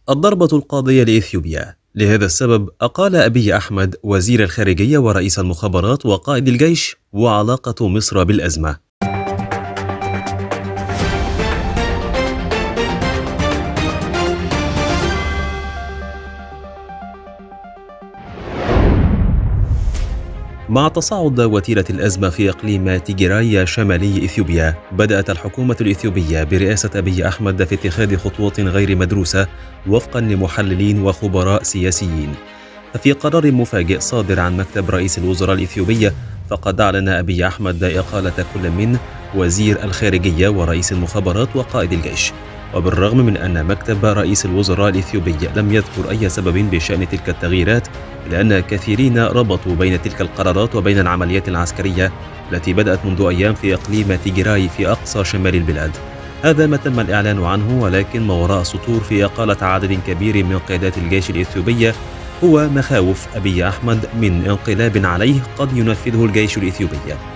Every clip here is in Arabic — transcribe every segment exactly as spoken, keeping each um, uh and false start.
الضربة القاضية لإثيوبيا. لهذا السبب أقال أبي أحمد وزير الخارجية ورئيس المخابرات وقائد الجيش، وعلاقة مصر بالأزمة. مع تصاعد وتيرة الأزمة في إقليم تيجراي شمالي إثيوبيا، بدأت الحكومة الإثيوبية برئاسة أبي أحمد في اتخاذ خطوات غير مدروسة وفقا لمحللين وخبراء سياسيين. ففي قرار مفاجئ صادر عن مكتب رئيس الوزراء الإثيوبي، فقد أعلن أبي أحمد إقالة كل من وزير الخارجية ورئيس المخابرات وقائد الجيش. وبالرغم من أن مكتب رئيس الوزراء الإثيوبي لم يذكر أي سبب بشأن تلك التغييرات، إلا أن كثيرين ربطوا بين تلك القرارات وبين العمليات العسكرية التي بدأت منذ أيام في إقليم تيجراي في أقصى شمال البلاد. هذا ما تم الإعلان عنه، ولكن ما وراء السطور في إقالة عدد كبير من قيادات الجيش الإثيوبي هو مخاوف أبي أحمد من انقلاب عليه قد ينفذه الجيش الإثيوبي.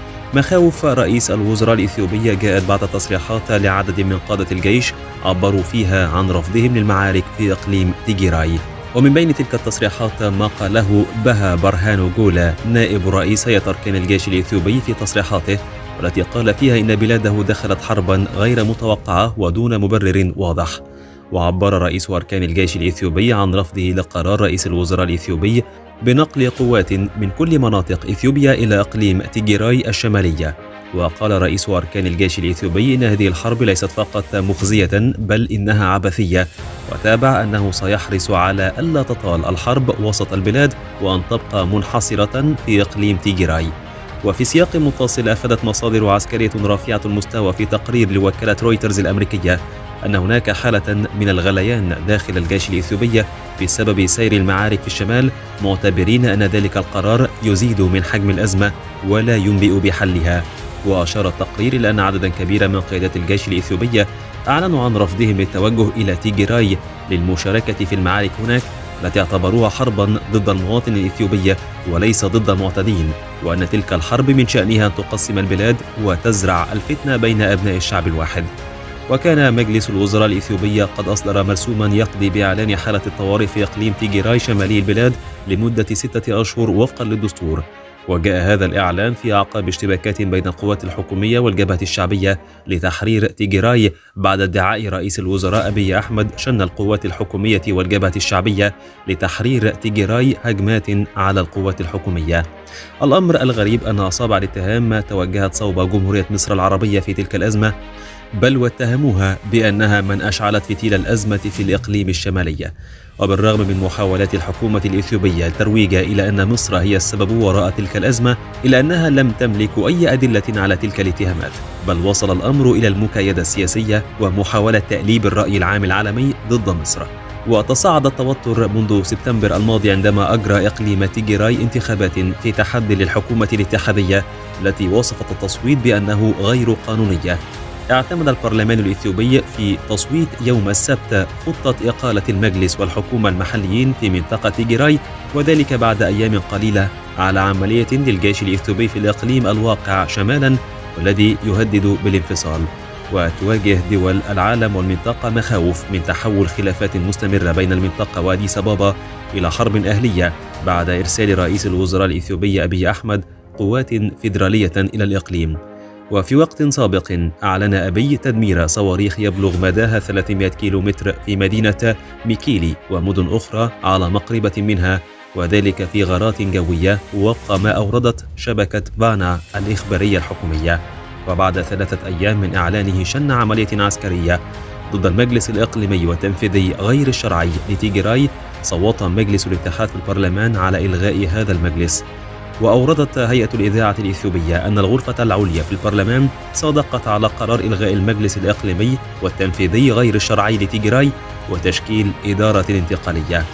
مخاوف رئيس الوزراء الإثيوبي جاءت بعد تصريحات لعدد من قادة الجيش عبروا فيها عن رفضهم للمعارك في إقليم تيجراي. ومن بين تلك التصريحات ما قاله بها برهانو جولا نائب رئيسي أركان الجيش الإثيوبي في تصريحاته، والتي قال فيها إن بلاده دخلت حربا غير متوقعة ودون مبرر واضح. وعبر رئيس أركان الجيش الإثيوبي عن رفضه لقرار رئيس الوزراء الإثيوبي بنقل قوات من كل مناطق إثيوبيا إلى إقليم تيجراي الشمالية. وقال رئيس أركان الجيش الإثيوبي إن هذه الحرب ليست فقط مخزية بل إنها عبثية، وتابع أنه سيحرص على ألا تطال الحرب وسط البلاد وأن تبقى منحصرة في إقليم تيجراي. وفي سياق متصل، أفادت مصادر عسكرية رافعة المستوى في تقرير لوكالة رويترز الأمريكية أن هناك حالة من الغليان داخل الجيش الإثيوبي بسبب سير المعارك في الشمال، معتبرين أن ذلك القرار يزيد من حجم الأزمة ولا ينبئ بحلها. وأشار التقرير إلى أن عددا كبيرا من قيادات الجيش الإثيوبي أعلنوا عن رفضهم للتوجه إلى تيجراي للمشاركة في المعارك هناك، التي اعتبروها حربا ضد المواطن الإثيوبي وليس ضد المعتدين، وأن تلك الحرب من شأنها أن تقسم البلاد وتزرع الفتنة بين أبناء الشعب الواحد. وكان مجلس الوزراء الإثيوبي قد أصدر مرسوما يقضي بإعلان حالة الطوارئ في إقليم تيجراي شمالي البلاد لمدة ستة أشهر وفقا للدستور. وجاء هذا الإعلان في أعقاب اشتباكات بين القوات الحكومية والجبهة الشعبية لتحرير تيجراي، بعد ادعاء رئيس الوزراء أبي أحمد شن القوات الحكومية والجبهة الشعبية لتحرير تيجراي هجمات على القوات الحكومية. الأمر الغريب أن أصابع الاتهام توجهت صوب جمهورية مصر العربية في تلك الأزمة، بل واتهموها بأنها من أشعلت فتيل الأزمة في الإقليم الشمالي. وبالرغم من محاولات الحكومة الإثيوبية الترويج إلى أن مصر هي السبب وراء تلك الأزمة، إلا أنها لم تملك أي أدلة على تلك الاتهامات، بل وصل الأمر إلى المكايدة السياسية ومحاولة تأليب الرأي العام العالمي ضد مصر. وتصاعد التوتر منذ سبتمبر الماضي عندما أجرى إقليم تيجراي انتخابات في تحدي للحكومة الاتحادية التي وصفت التصويت بأنه غير قانوني. اعتمد البرلمان الإثيوبي في تصويت يوم السبت خطة إقالة المجلس والحكومة المحليين في منطقة تيجراي، وذلك بعد أيام قليلة على عملية للجيش الإثيوبي في الإقليم الواقع شمالا والذي يهدد بالانفصال. وتواجه دول العالم والمنطقة مخاوف من تحول خلافات مستمرة بين المنطقة وأديس أبابا إلى حرب أهلية بعد إرسال رئيس الوزراء الإثيوبي أبي أحمد قوات فيدرالية إلى الإقليم. وفي وقت سابق أعلن أبي تدمير صواريخ يبلغ مداها ثلاثمائة كيلومتر في مدينة ميكيلي ومدن أخرى على مقربة منها، وذلك في غارات جوية وفق ما أوردت شبكة فانا الإخبارية الحكومية. وبعد ثلاثة أيام من إعلانه شن عملية عسكرية ضد المجلس الإقليمي والتنفيذي غير الشرعي لتيجراي، صوت مجلس الاتحاد في البرلمان على إلغاء هذا المجلس. وأوردت هيئة الإذاعة الإثيوبية أن الغرفة العليا في البرلمان صادقت على قرار إلغاء المجلس الإقليمي والتنفيذي غير الشرعي لتيجراي وتشكيل إدارة انتقالية.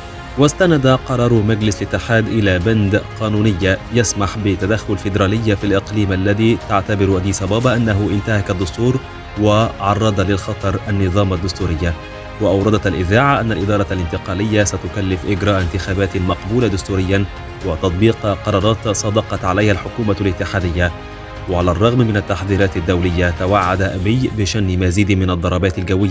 واستند قرار مجلس الاتحاد إلى بند قانوني يسمح بتدخل فيدرالي في الإقليم الذي تعتبر أديس أبابا أنه انتهك الدستور وعرض للخطر النظام الدستوري. وأوردت الإذاعة أن الإدارة الانتقالية ستكلف إجراء انتخابات مقبولة دستوريا وتطبيق قرارات صادقت عليها الحكومة الاتحادية. وعلى الرغم من التحذيرات الدولية، توعد أبي بشن مزيد من الضربات الجوية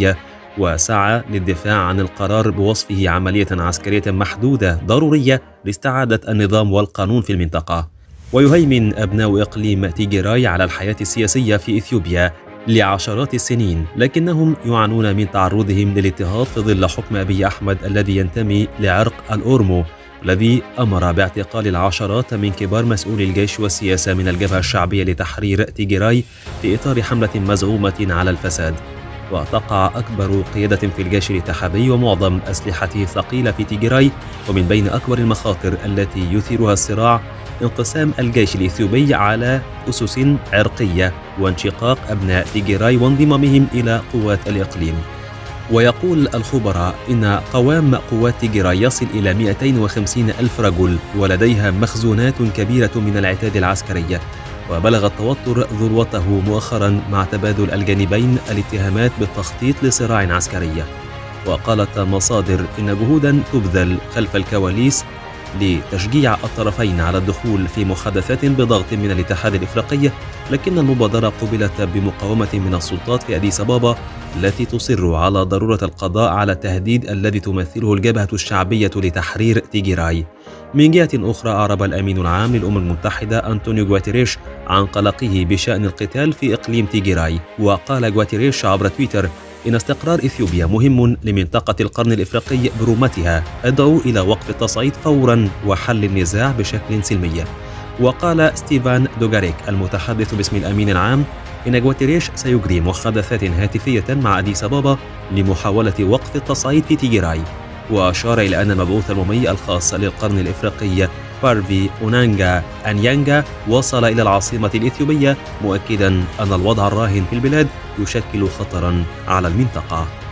وسعى للدفاع عن القرار بوصفه عملية عسكرية محدودة ضرورية لاستعادة النظام والقانون في المنطقة. ويهيمن أبناء إقليم تيجراي على الحياة السياسية في إثيوبيا لعشرات السنين، لكنهم يعانون من تعرضهم للاضطهاد في ظل حكم أبي أحمد الذي ينتمي لعرق الأورمو، الذي أمر باعتقال العشرات من كبار مسؤولي الجيش والسياسة من الجبهة الشعبية لتحرير تيجراي في إطار حملة مزعومة على الفساد. وتقع أكبر قيادة في الجيش الاتحادي ومعظم أسلحته الثقيلة في تيجراي. ومن بين أكبر المخاطر التي يثيرها الصراع انقسام الجيش الإثيوبي على أسس عرقية وانشقاق أبناء تيجراي وانضمامهم إلى قوات الإقليم. ويقول الخبراء إن قوام قوات تيجراي يصل إلى مئتين وخمسين ألف رجل، ولديها مخزونات كبيرة من العتاد العسكري. وبلغ التوتر ذروته مؤخرا مع تبادل الجانبين الاتهامات بالتخطيط لصراع عسكري. وقالت مصادر إن جهودا تبذل خلف الكواليس لتشجيع الطرفين على الدخول في محادثات بضغط من الاتحاد الإفريقي، لكن المبادرة قبلت بمقاومة من السلطات في أديس أبابا التي تصر على ضرورة القضاء على التهديد الذي تمثله الجبهة الشعبية لتحرير تيجراي. من جهة أخرى، أعرب الأمين العام للأمم المتحدة أنطونيو غواتيريش عن قلقه بشأن القتال في إقليم تيجراي. وقال غواتيريش عبر تويتر إن استقرار إثيوبيا مهم لمنطقة القرن الإفريقي برمتها، أدعو إلى وقف التصعيد فورا وحل النزاع بشكل سلمي. وقال ستيفان دوغاريك المتحدث باسم الأمين العام إن غواتيريش سيجري محادثات هاتفية مع أديس أبابا لمحاولة وقف التصعيد في تيجراي. وأشار إلى أن المبعوث الأممي الخاص للقرن الإفريقي بارفي أونانغا أنيانغا وصل إلى العاصمة الإثيوبية، مؤكدا أن الوضع الراهن في البلاد يشكل خطرا على المنطقة.